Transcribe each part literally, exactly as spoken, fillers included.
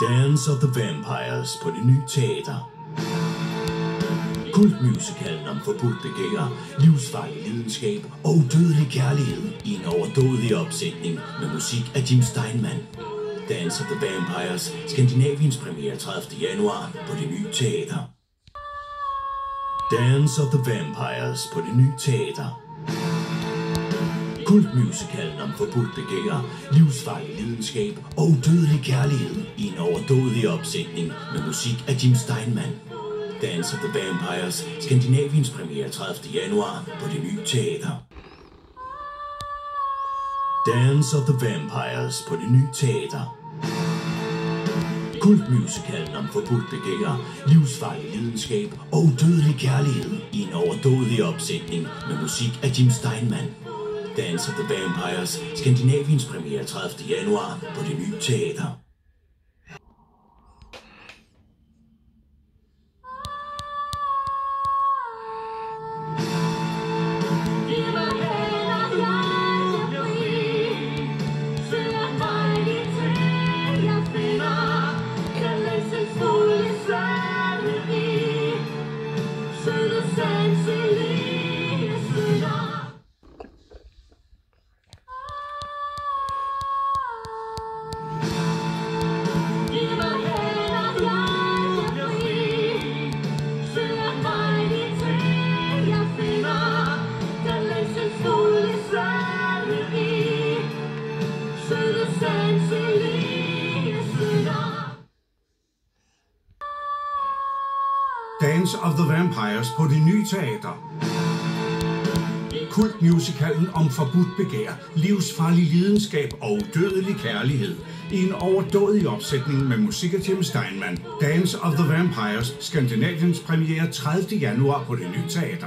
Dance of the Vampires på Det Nye Teater. Kultmusicalen om forbudt begær, livsfarlig lidenskab og udødelig kærlighed i en overdådig opsætning med musik af Jim Steinman. Dance of the Vampires, Skandinaviens premiere tredivte januar på Det Nye Teater. Dance of the Vampires på Det Nye Teater. Kultmusicalen om forbudt begær, livsfarlig lidenskab og udødelig kærlighed i en overdådig opsætning med musik af Jim Steinman. Dance of the Vampires, Skandinaviens premiere tredivte januar på Det Nye Teater. Dance of the Vampires på Det Nye Teater. Kultmusicalen om forbudt begær, livsfarlig lidenskab og udødelig kærlighed i en overdådig opsætning med musik af Jim Steinman. Dance of the Vampires, Skandinaviens premiere tredivte januar på Det Nye Teater. Dance of the Vampires på Det Nye Teater. Kultmusicalen om forbudt begær, livsfarlig lidenskab og udødelig kærlighed i en overdådig opsætning med musik af Jim Steinman. Dance of the Vampires, Skandinaviens premiere tredivte januar på Det Nye Teater.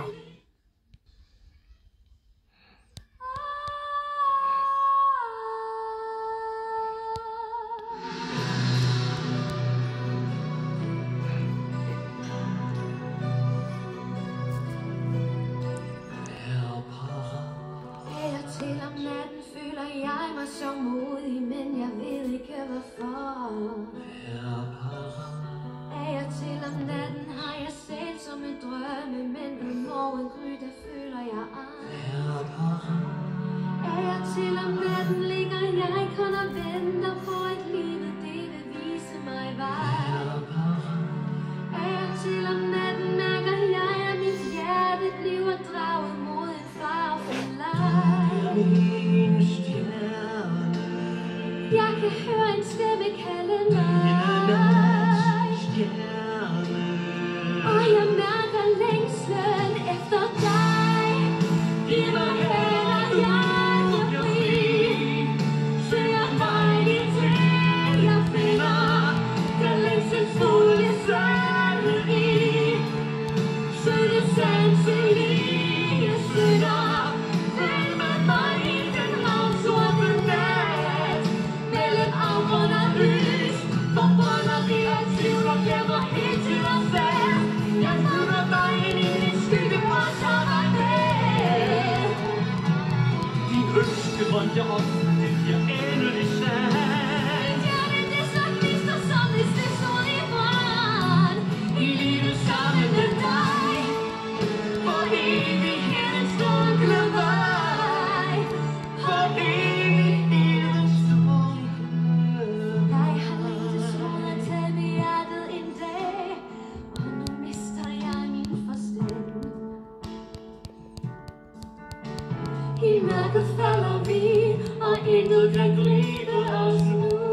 Til om natten føler jeg mig så modig, men jeg ved ikke hvorfor. Af og til om natten har jeg set som en drømme, men ved morgengry der føler jeg ej. Af og til om natten ligger jeg kun og venter på at livet det vil vise mig vej. Af og til om natten mærker jeg at mit hjerte bliver draget mod en farvel leg. Min stjerne, jeg kan høre en stemme kalde mig, stjerne, og jeg mærker længslen efter dig. Giv mig hænder, jeg er fri, søger mig dit til, jeg finder den længselsfulde sande i, søde sanselige synder. Drømte om, det bliver endelig sandt. Ja, men det så gnister som hvis det stod i brand. I livet sammen med dig, for evighedens dunkle vej. For evighedens dunkle vej. Jeg har længes mod at tage med hjertet en dag, og nu mister jeg min forstand. I mørket falder vi, og intet kan gribe os nu.